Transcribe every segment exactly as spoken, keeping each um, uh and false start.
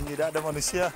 tidak ada manusia.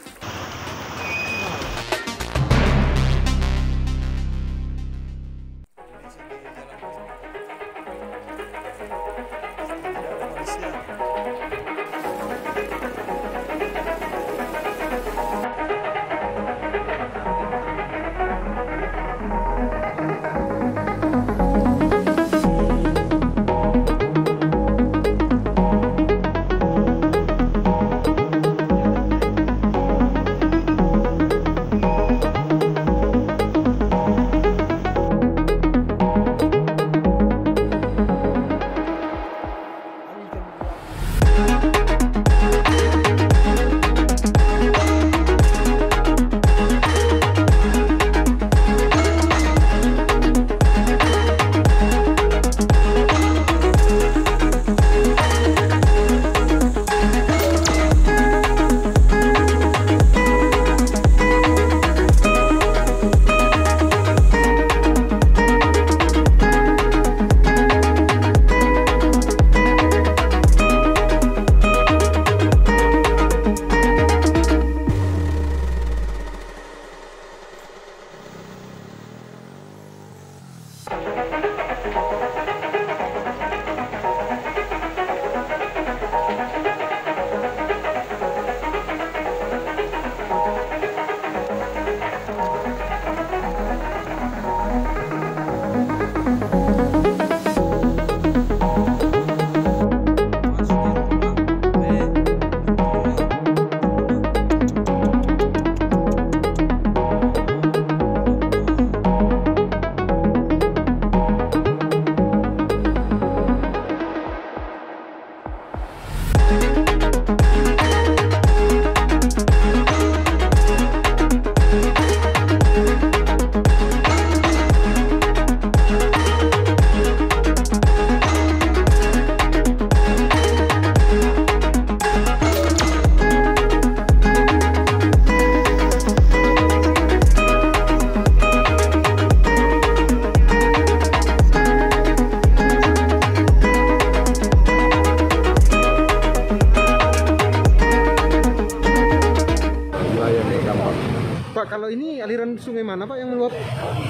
Kalau ini aliran sungai mana Pak yang meluap?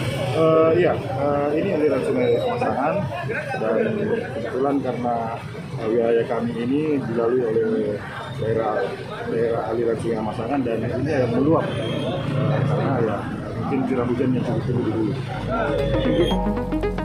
Uh, iya, uh, ini aliran sungai Amasangan dan kebetulan karena wilayah kami ini dilalui oleh daerah daerah aliran sungai Amasangan dan ini yang meluap uh, karena ya mungkin curah hujan yang cukup tinggi dulu.